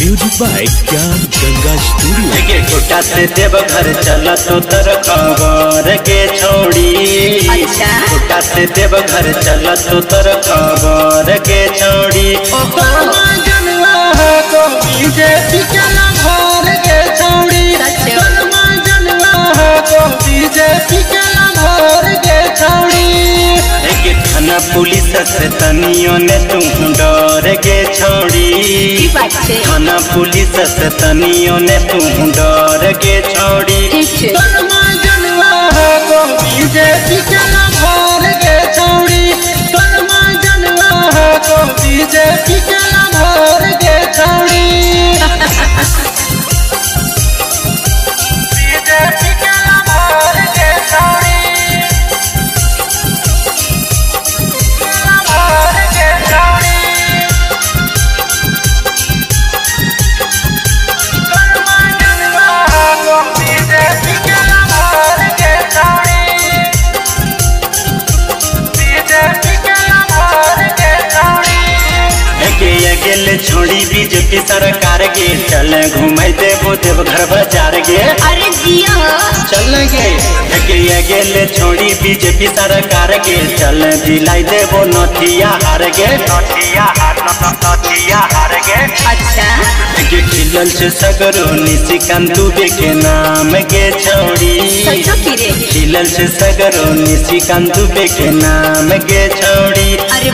Music by ज्ञान Ganga studio. के गोटा से देवघर चला तो तर खबर के छोड़ी। अच्छा। गोटा से देवघर चला तो तर खबर के छोड़ी। जनवा को बीजेपी चला भर के छोड़ी। जनवा को बीजेपी चला भर के छोड़ी। थाना पुलिस से तनियों ने तुम डर के छोड़ी। थाना पुलिस से तनियों ने तुम डर के छोड़ी। जनवा को बीजेपी चला भर के छोड़ी। जनवा को बीजेपी चला भर के छोड़ी। बीजेपी चला भर के छोड़ी। छोड़ी बीजेपी सरकार के चल घुमाई देवो देवघर बाजार गे। अरे जिया चल गे छोड़ी बीजेपी सरकार के चल दिलाई देवो नथिया हार गे। नथिया हार गे। अच्छा। खिलल से सगरो निशिकांत दुबे के नाम के छोड़ी। खिलल से सगरो निशिकांत दुबे के नाम के छोड़ी। अरे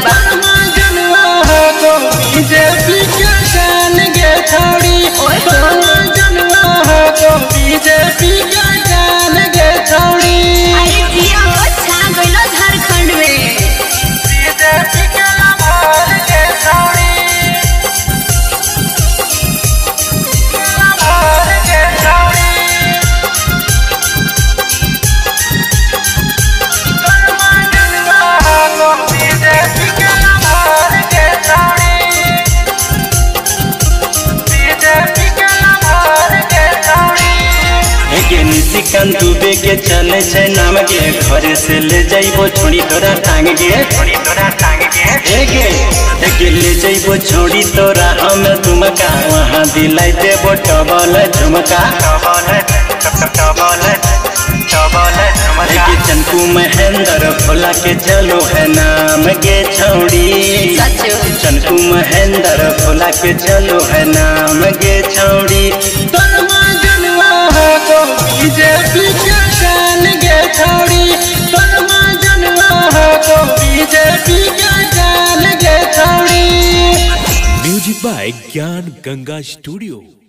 बीजेपी के जान गे छोड़ी। जनवा को बीजेपी के जान गे छोड़ी। अरे जिया हो छा गइलो झारखंड में। बीजेपी के भर के छोड़ी। भर के छोड़ी। जनवा को बीजेपी के भर के छोड़ी। निशिकांत दुबे के चले छे नाम गे। घर से ले जाइबो छोड़ी तोरा टांग गे। छोड़ी तोरा टांग गे। ले जाइबो छोड़ी तोरा हम तुमका। वहाँ दिलाई देबो टबल झुमका। चंकू महेंद्र भोला के चलो है नाम गे छोड़ी। चंकू महेंद्र भोला के चलो है नाम गे छोड़ी। बीजेपी के जान गे छोड़ी। जनवा को बीजेपी के जान गे छोड़ी। म्यूजिक बाय ज्ञान गंगा स्टूडियो।